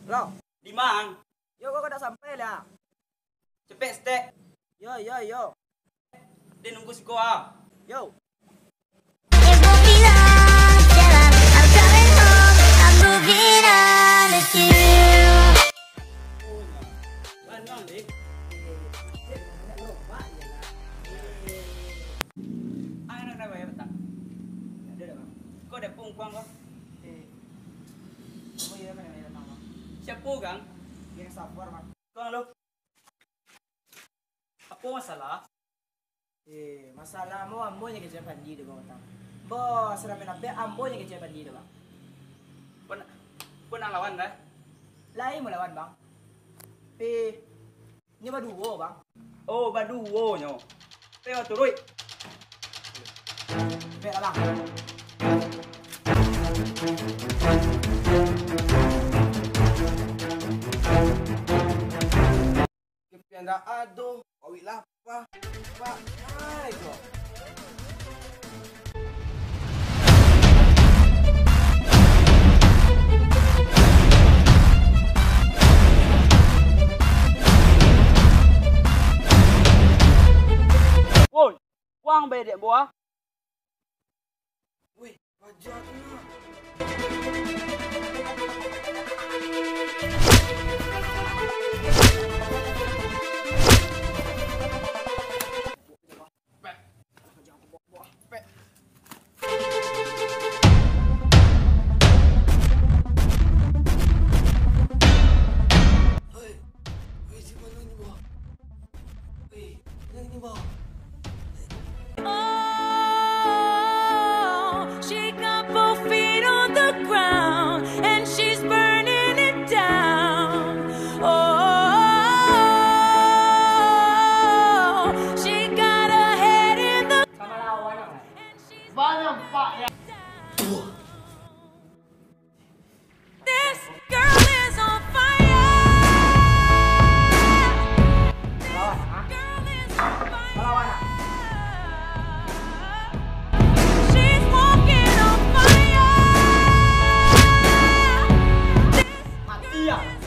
Lo, Di mang. yo kau dah sampai lah. Cepet stek. Yo. Dia nunggu si kau ah. Yo. It won't be long till I'm coming home. I'm moving on with you. Mana ni? Ai nak bayar tak? Ada dah bang. Kau ada pung kuang kau? Apa ya mana mana nama? Siapa gang? Yang sabar bang. Kau lo. Apa masalah? Masalah mo ambo nya kerja pandi dah bang tang. Bos ramai nabe ambo nya kerja pandi dah bang. Kau nak lawan dah? Lain mau lawan bang. Ni baduo bang. Oh, baduo nyo. Teo turui. Pe lah bang. Kepianda ado, awi lapa, pak, ay ko. Woi, kuang bedek buah. Weh, pajak na. Weh, si mana ni buah? Weh, yang ni buah. Oh, she got both feet on the ground and she's burning it down. Oh, she got her head in the Sama lawan bang. This girl is on fire. Lawan ah. Girl is on fire. Lawan ah. She's walking on fire. Mati ah.